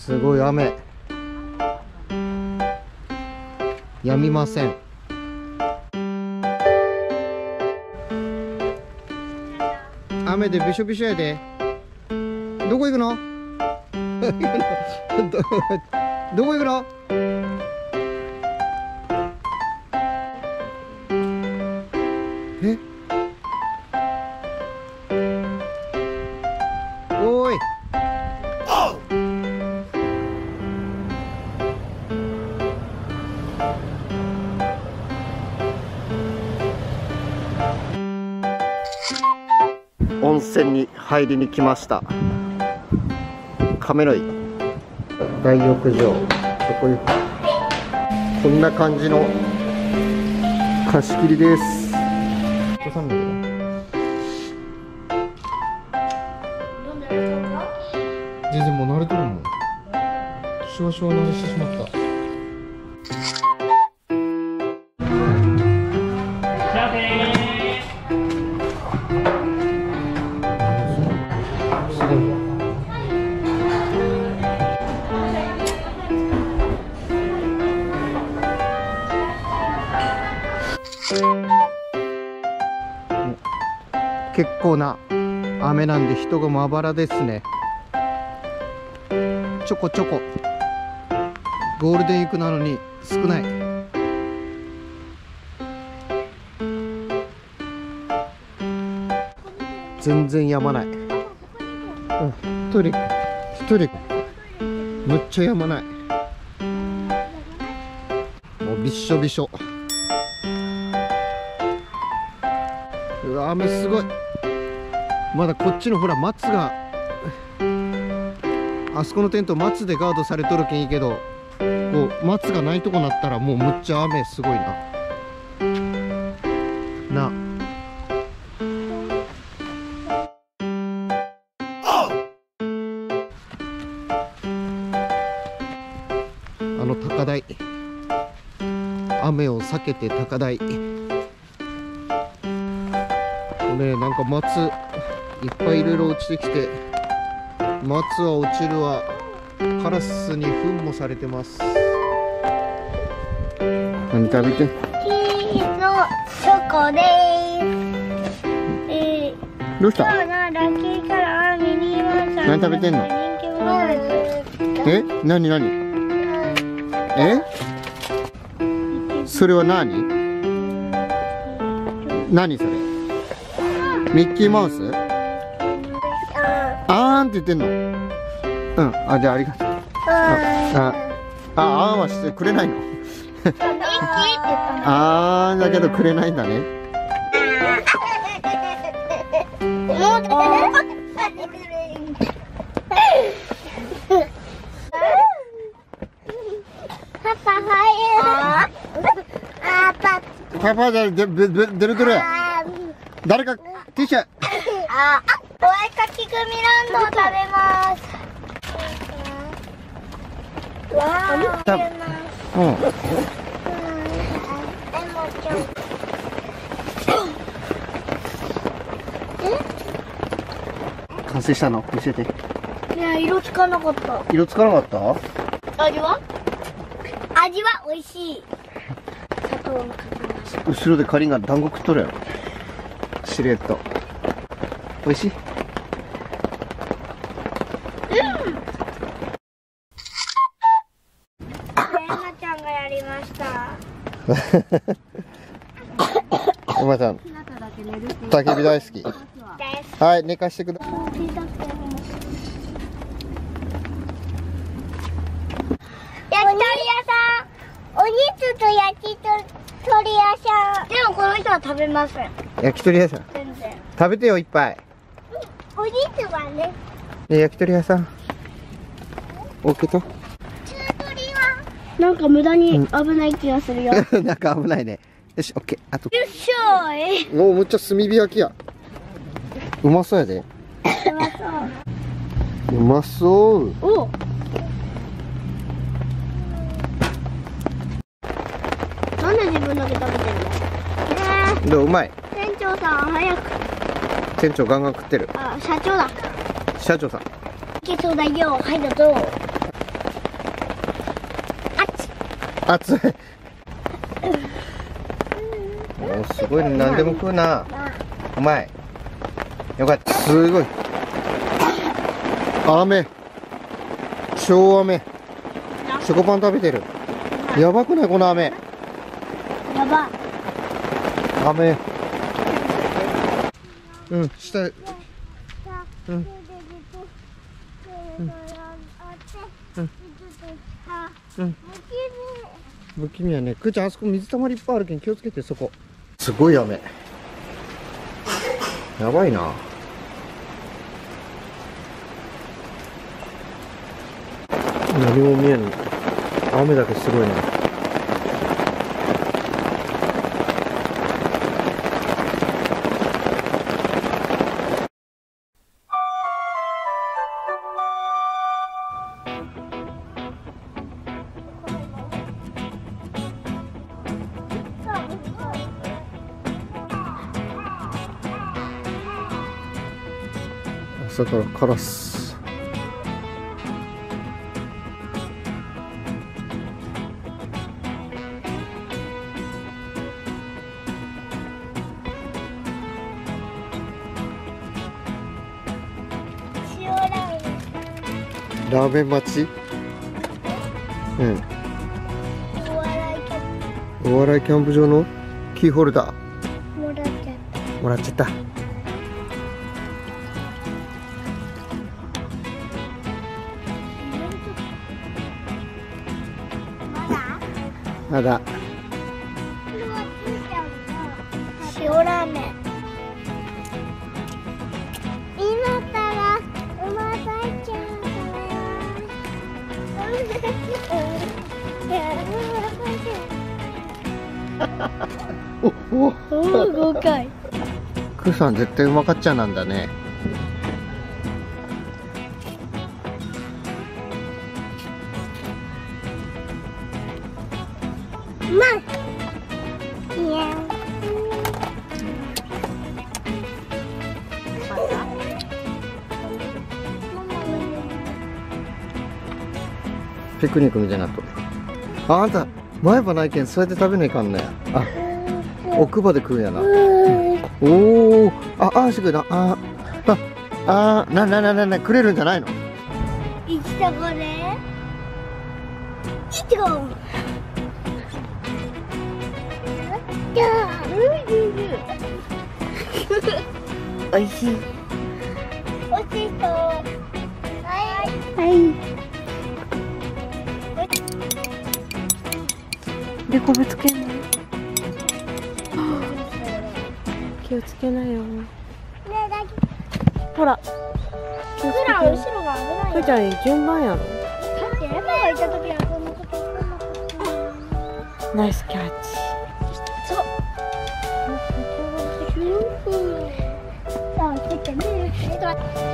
すごい雨。止みません。雨でびしょびしょやで。どこ行くの？どこ行くの？え？おーい。温泉に入りに来ました。亀の井大浴場、そこにこんな感じの貸し切りです。全然もう慣れとるもん。少々慣れしてしまった。すごい。結構な雨なんで人がまばらですね。ちょこちょこゴールデンウィークなのに少ない。全然やまない。一人むっちゃやまない。もうびっしょびしょ。うわ、雨すごい。まだこっちのほら松が、あそこのテント松でガードされとるけんいいけど、こう松がないとこなったらもうむっちゃ雨すごいな。あの高台、雨を避けて高台。ね、なんか松いっぱいいろいろ落ちてきて、松は落ちるわ。カラスに糞もされてます。何食べてん？ チーズチョコです。 どうした？ 今日のラッキーカラーミニーマンさん。 何食べてんの？ 人気者です。 え？何？え？それは何？何それ？ミッキーマウス？あーんって言ってんの？うん、あ、じゃあありがとう。あーんはしてくれないの？ ミッキーって言ったの。 あーんだけどくれないんだね。 もうパパ入る。 パパじゃ出るや。誰かティッシュ。 お絵かきグミランドを食べます。わたうん。完成したの見せて。 いや、色つかなかった。 色つかなかった？ 味は美味しい。砂糖をかけました。 後ろでかりんが団子食っとるやろ。しれっと。美味しい？ なちゃんがやりました。 お前さん、焚き火大好き。はい、寝かしてください。 焼き鳥屋さん。お肉と焼き鳥屋さん。でもこの人は食べません。 焼き鳥屋さん。 全然。 食べてよいっぱい。 お肉はね。 焼き鳥屋さん。オッケーと。 中鳥は。なんか無駄に危ない気がするよ。 なんか危ないね。よし、オッケー。あと。 よっしょーい。 おお、むっちゃ炭火焼きや。うまそうやで。うまそう。 お。なんで自分だけ食べてるの？ でもうまい。 店長さん早く。 店長ガンガン食ってる。 あ、社長だ。 社長さん。 いけそうだよ。はい、どうぞ。 熱い。おー、すごいね。何でも食うな。うまい。よかった。すごい。雨。超雨。チョコパン食べてる。やばくないこの雨。 やば。 雨。うん、下。うん。うん。うん。不気味やね。くーちゃん、あそこ水たまりいっぱいあるけん気をつけて、そこ。すごい雨。やばいな。何も見えん。雨だけすごいね。朝からカラス。ラーメン待ち。うん。お笑いキャンプ場のキーホルダー。もらっちゃった。まだ。 塩ラーメン。今からうまさいちゃんおお。 5回。 クーさん絶対うまかっちゃなんだね。 うまい。いや。 ピクニックみたいになっとる。あんた前歯ないけんそうやって食べないかんね。あ、奥歯で食うんやな。おお、あ、してくれな。なくれるんじゃないの。 いちとこで。いちご。 おいしい。 おいしそう。はい。 でこぶつけない。気をつけないよ。ほら。気をつけて。 後ろが危ないよ。 ふーちゃん順番やろ。 だってエヴァがいた時はこんなこと言ってなかった。 ナイスキャッチ。 そう。さあ、切ってね。